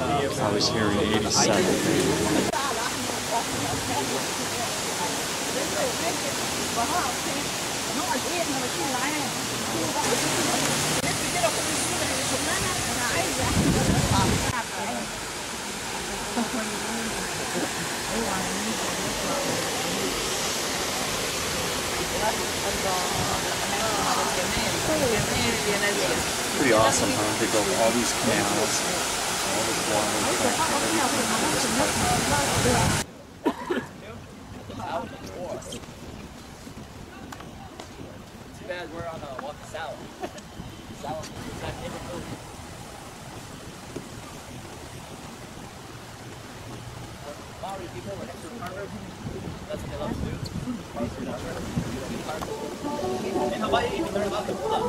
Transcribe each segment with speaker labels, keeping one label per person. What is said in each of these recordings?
Speaker 1: I was here in '87. Pretty awesome, huh? They built all these canals, all this water,
Speaker 2: Too bad we're on walk south. South is that neighborhood. Maori people were extra carvers. That's what they love to do. In Hawaii, you learn about the hula.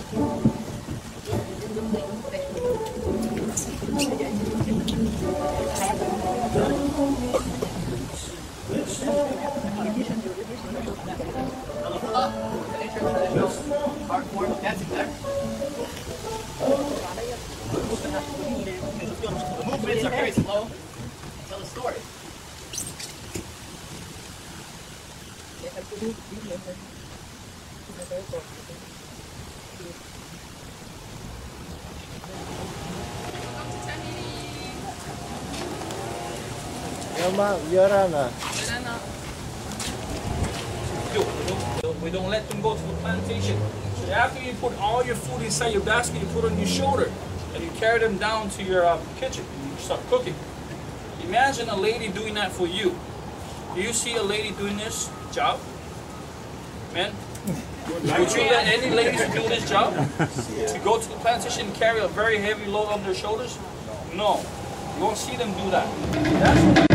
Speaker 2: Art form dancing there. The movements are very slow. Tell a story. We don't let them go to the plantation. So after you put all your food inside your basket, you put it on your shoulder, and you carry them down to your kitchen. You start cooking. Imagine a lady doing that for you. Do you see a lady doing this job? Man? Would you let any ladies do this job? To go to the plantation and carry a very heavy load on their shoulders? No. You won't see them do that. That's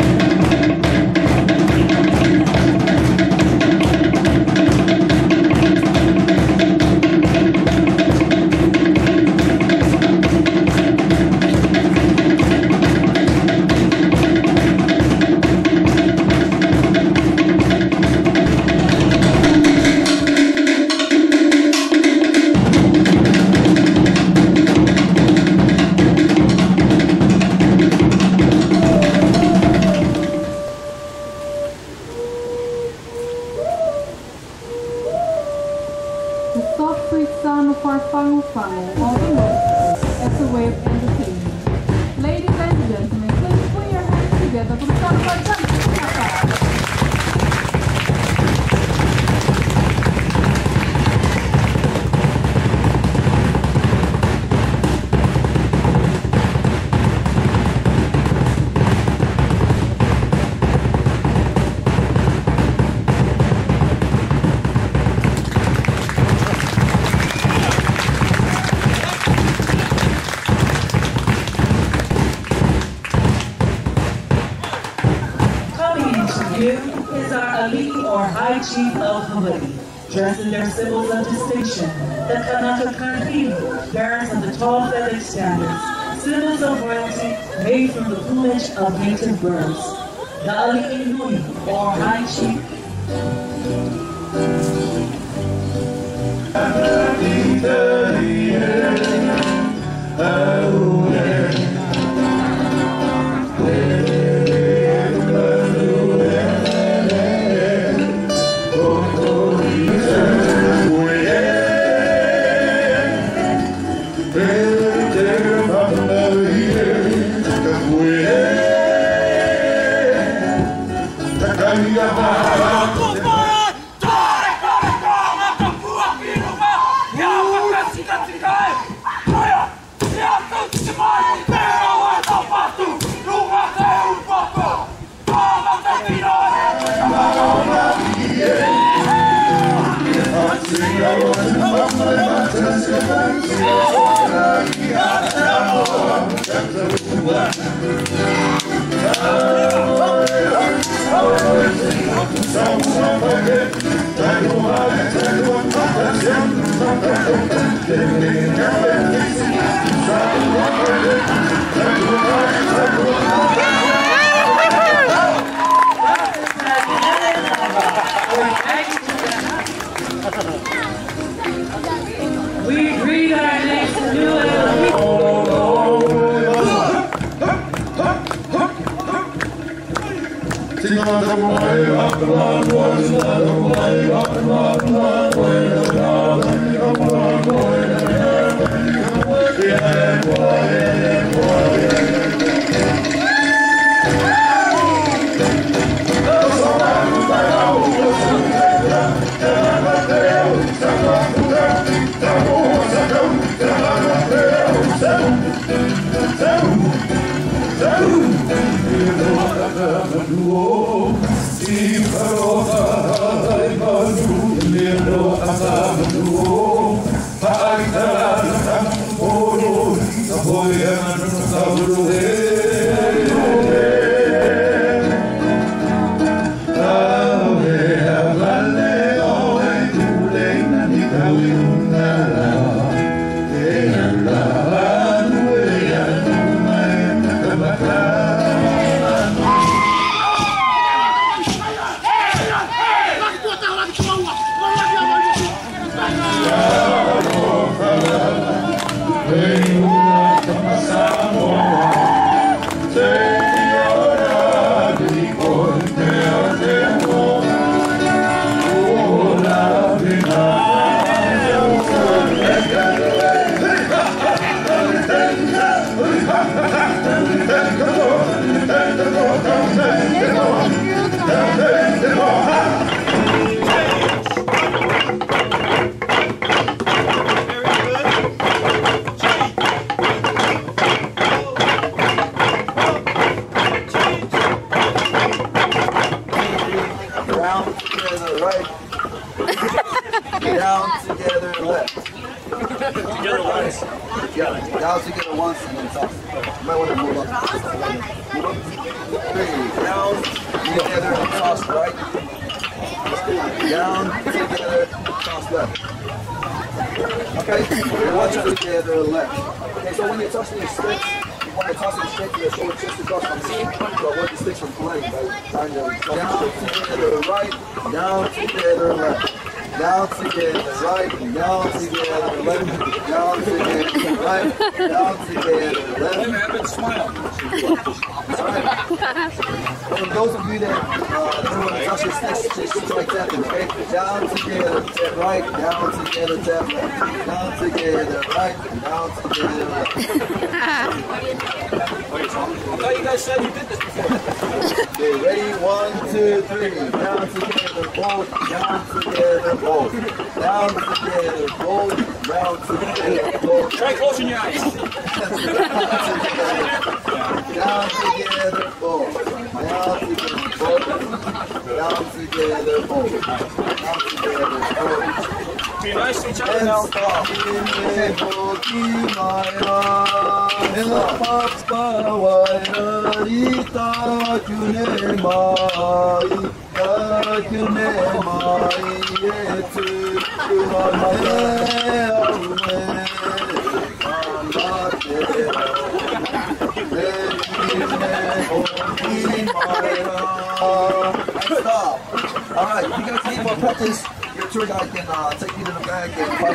Speaker 3: Chief of Hawaii, dressed in their symbols of distinction, the Kanaka Kahinu, bearers of the tall feathered standards, symbols of royalty made from the plumage of native birds. The Ali'i Nui, or High Chief. We greet our next new
Speaker 4: Alright, if you guys need more practice, your tour guide can take you to the back and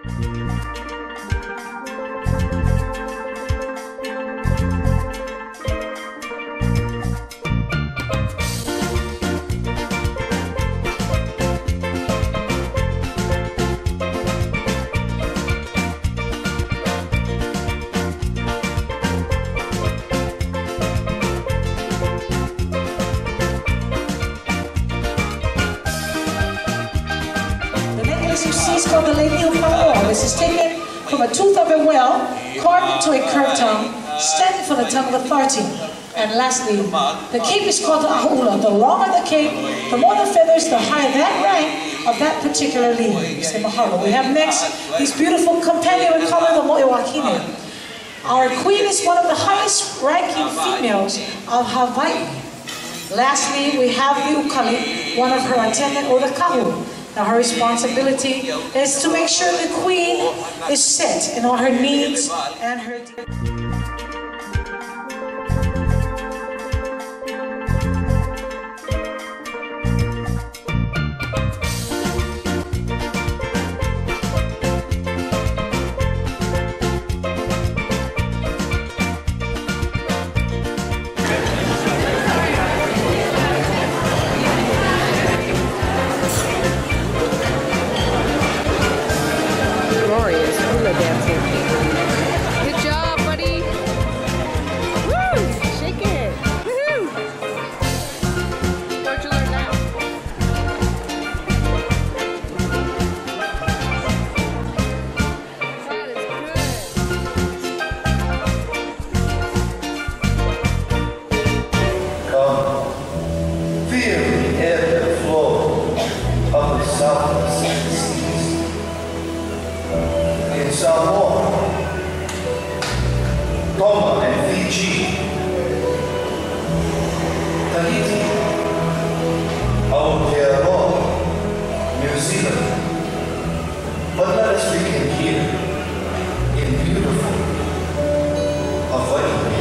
Speaker 5: called the Lady of Mahor. This is taken from a tooth of a well, carved into a curved tongue, standing from the tongue of authority. And lastly, the cape is called the ahula. The longer the cape, the more the feathers, the higher that rank of that particular leader. Say mahalo. We have next this beautiful companion we call her the Mo'ewakine. Our queen is one of the highest ranking females of Hawaii. Lastly, we have the ukali, one of her attendant, or the kahu. Now her responsibility is to make sure the queen is set in all her needs and her...
Speaker 6: Samoa, Tonga and Fiji, Tahiti, Aotearoa, New Zealand. But let us begin here, in beautiful Hawaii.